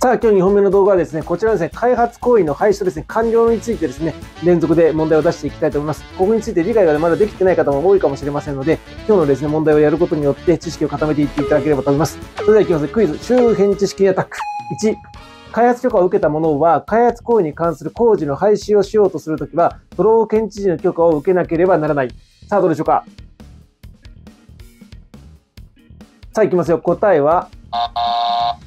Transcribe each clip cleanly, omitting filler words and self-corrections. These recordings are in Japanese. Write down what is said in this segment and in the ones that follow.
さあ、今日2本目の動画はですね、こちらですね、開発行為の廃止とですね、完了についてですね、連続で問題を出していきたいと思います。ここについて理解がまだできてない方も多いかもしれませんので、今日のですね、問題をやることによって知識を固めていっていただければと思います。それではいきます。クイズ、周辺知識アタック。1、開発許可を受けた者は、開発行為に関する工事の廃止をしようとするときは、都道府県知事の許可を受けなければならない。さあ、どうでしょうか。さあ、いきますよ。答えは、はい、×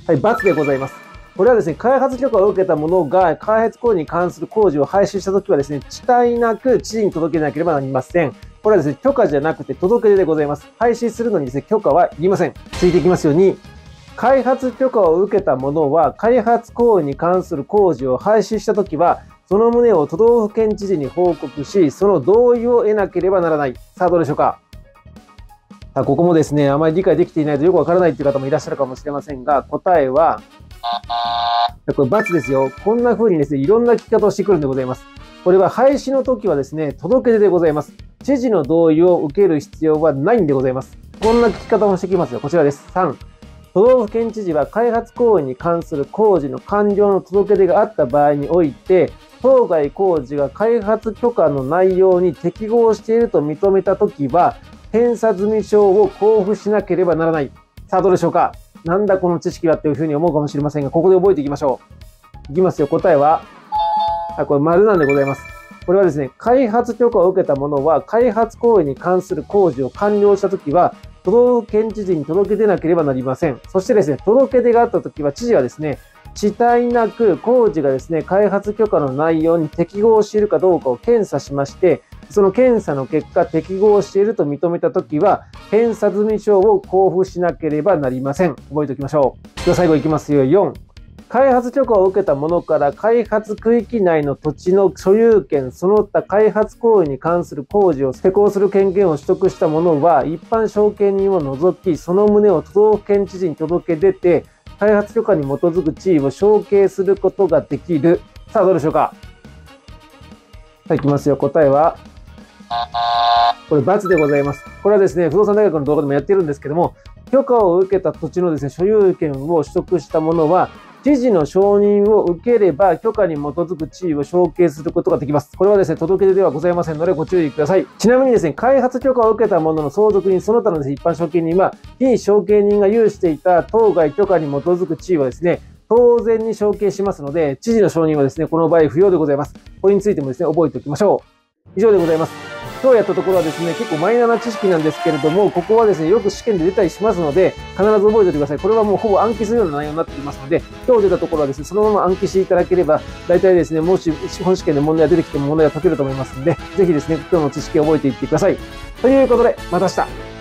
でございます。これはですね、開発許可を受けた者が開発行為に関する工事を廃止したときはですね、遅滞なく知事に届けなければなりません。これはですね、許可じゃなくて届け出でございます。廃止するのにですね、許可はいりません。続いていきますように、開発許可を受けた者は開発行為に関する工事を廃止したときは、その旨を都道府県知事に報告し、その同意を得なければならない。さあ、どうでしょうか。さあ、ここもですね、あまり理解できていないとよくわからないという方もいらっしゃるかもしれませんが、答えは、これ×ですよ。こんな風にですね、いろんな聞き方をしてくるんでございます。これは廃止の時はですね、届け出でございます。知事の同意を受ける必要はないんでございます。こんな聞き方もしてきますよ。こちらです。3、都道府県知事は開発行為に関する工事の完了の届け出があった場合において、当該工事が開発許可の内容に適合していると認めたときは、検査済証を交付しなければならない。さあ、どうでしょうか。なんだこの知識はっていうふうに思うかもしれませんが、ここで覚えていきましょう。いきますよ。答えは、これ丸なんでございます。これはですね、開発許可を受けた者は、開発行為に関する工事を完了したときは、都道府県知事に届け出なければなりません。そしてですね、届け出があったときは、知事はですね、遅滞なく工事がですね、開発許可の内容に適合しているかどうかを検査しまして、その検査の結果、適合していると認めたときは、検査済証を交付しなければなりません。覚えておきましょう。では最後いきますよ。4、開発許可を受けた者から開発区域内の土地の所有権、その他開発行為に関する工事を施行する権限を取得した者は、一般承継人を除き、その旨を都道府県知事に届け出て、開発許可に基づく地位を承継することができる。さあ、どうでしょうか。さあ、いきますよ。答えは、これ×でございます。これはですね、不動産大学の動画でもやってるんですけども、許可を受けた土地のですね、所有権を取得した者は、知事の承認を受ければ許可に基づく地位を承継することができます。これはですね、届け出ではございませんのでご注意ください。ちなみにですね、開発許可を受けた者の相続人、その他のですね、一般承継人は、被承継人が有していた当該許可に基づく地位はですね、当然に承継しますので、知事の承認はですね、この場合不要でございます。これについてもですね、覚えておきましょう。以上でございます。今日やったところはですね、結構マイナーな知識なんですけれども、ここはですね、よく試験で出たりしますので、必ず覚えておいてください。これはもうほぼ暗記するような内容になっていますので、今日出たところはですね、そのまま暗記していただければ、大体ですね、もし本試験で問題が出てきても問題が解けると思いますので、ぜひですね、今日の知識を覚えていってください。ということで、また明日。